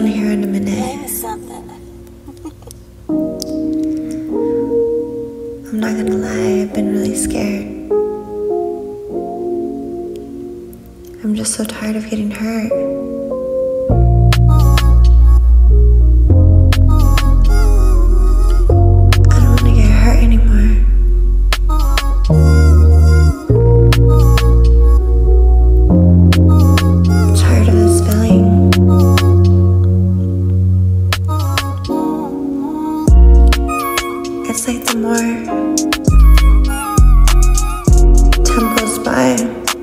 down here in a minute. Name something. I'm not gonna lie, I've been really scared. I'm just so tired of getting hurt. I don't wanna get hurt anymore. I'm tired of this feeling. It's like the more time goes by,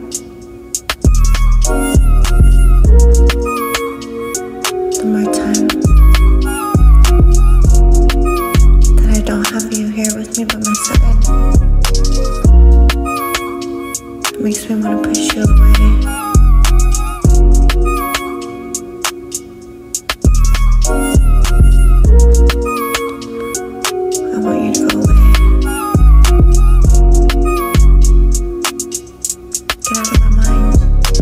the more time that I don't have you here with me by my side, it makes me want to push you away. I want you to go away. Get out of my mind.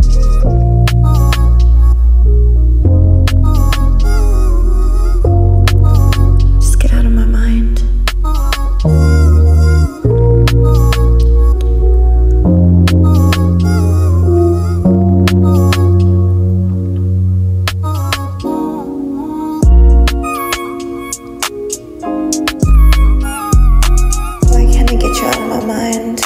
Just get out of my mind. Why can't I get you out of my mind?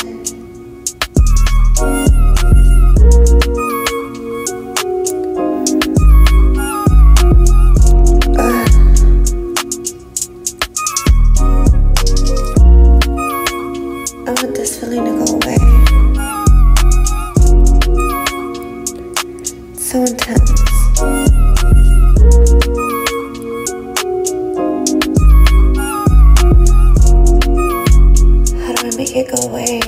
I want this feeling to go away. It's so intense. How do I make it go away?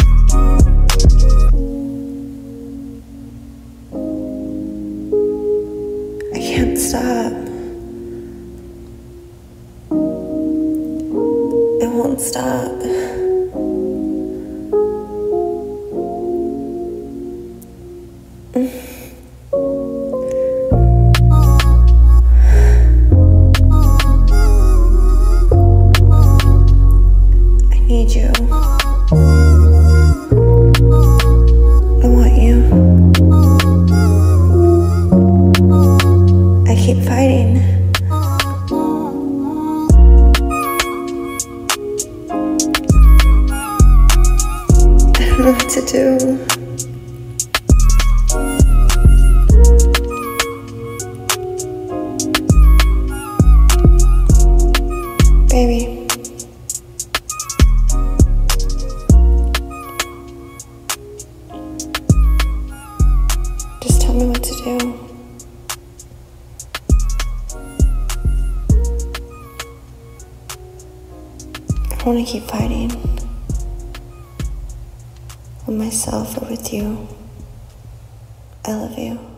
I can't stop. It won't stop. I need you. I want you. I keep fighting. I don't know what to do. Baby, just tell me what to do. I want to keep fighting with myself or with you. I love you.